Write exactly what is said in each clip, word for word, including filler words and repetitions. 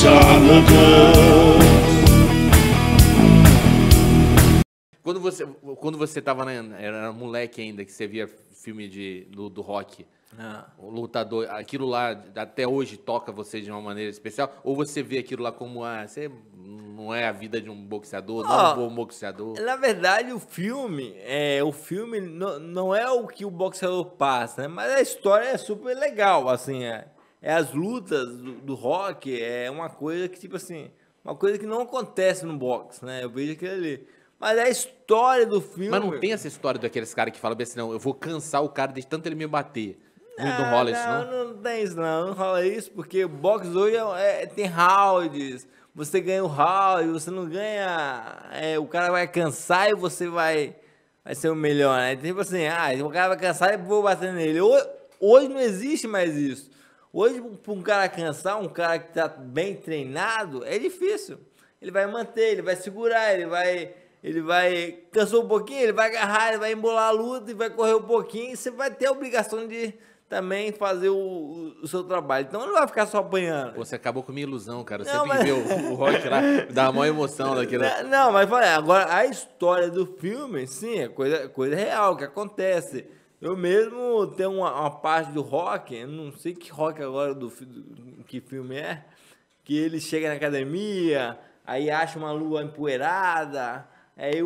Quando você, quando você tava na, era moleque ainda, que você via filme de, do, do rock, ah. o lutador, aquilo lá até hoje toca você de uma maneira especial? Ou você vê aquilo lá como, ah, você não é a vida de um boxeador, oh, não é um bom boxeador? Na verdade, o filme, é, o filme não, não é o que o boxeador passa, né? Mas a história é super legal, assim, é, é as lutas do, do rock, é uma coisa que, tipo assim, uma coisa que não acontece no boxe, né? Eu vejo aquilo ali. Mas a história do filme... Mas não tem essa história daqueles caras que falam assim, não, eu vou cansar o cara de tanto ele me bater. Não, não rola isso, não? Não, não tem isso, não. Não rola isso, porque o boxe hoje é, é, tem rounds. Você ganha o round, você não ganha... É, o cara vai cansar e você vai, vai ser o melhor, né? Tipo assim, ah, o cara vai cansar e eu vou bater nele. Hoje, hoje não existe mais isso. Hoje, para um cara cansar, um cara que está bem treinado, é difícil. Ele vai manter, ele vai segurar, ele vai... Ele vai, cansou um pouquinho, ele vai agarrar, ele vai embolar a luta e vai correr um pouquinho. E você vai ter a obrigação de também fazer o, o, o seu trabalho. Então, não vai ficar só apanhando. Você acabou com a minha ilusão, cara. Eu não, sempre mas... vi o, o rock lá, dá uma emoção daquilo. Não, não, mas olha, agora a história do filme, sim, é coisa, coisa real, que acontece. Eu mesmo tenho uma, uma parte do rock, eu não sei que rock agora, do, do que filme é, que ele chega na academia, aí acha uma lua empoeirada... Aí, o,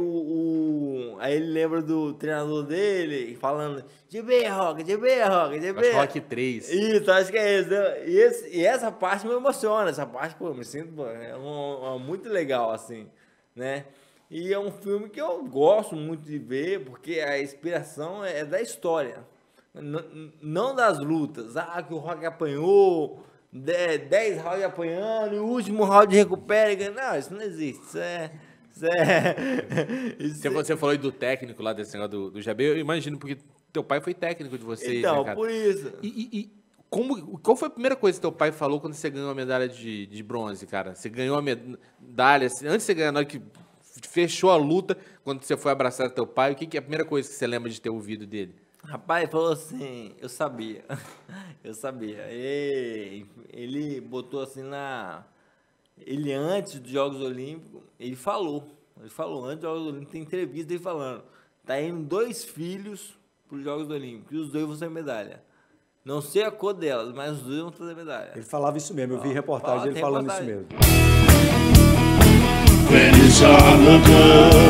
o, aí ele lembra do treinador dele falando de bem, Rock, de bem, Rock, de bem. Rock três. Isso, acho que é isso. E, esse, e essa parte me emociona. Essa parte, pô, me sinto pô, é um, um, muito legal, assim, né? E é um filme que eu gosto muito de ver, porque a inspiração é da história, não, não das lutas. Ah, que o Rock apanhou, dez rounds apanhando, e o último round recupera e ganha. Não, isso não existe. Isso é... É. Isso você é... falou aí do técnico lá desse negócio do, do Jabê, eu imagino, porque teu pai foi técnico de vocês, então, né, cara? Por isso. E, e, e como, qual foi a primeira coisa que teu pai falou quando você ganhou a medalha de, de bronze, cara? Você ganhou a medalha, assim, antes de você ganhar, na hora que fechou a luta, quando você foi abraçar teu pai, o que, que é a primeira coisa que você lembra de ter ouvido dele? Rapaz, falou assim, eu sabia, eu sabia. E ele botou assim na... Ele, antes dos Jogos Olímpicos, ele falou, ele falou, antes dos Jogos Olímpicos, tem entrevista dele falando, tá indo dois filhos para os Jogos Olímpicos, e os dois vão ter medalha. Não sei a cor delas, mas os dois vão ter medalha. Ele falava isso mesmo, eu vi reportagem dele falando isso mesmo.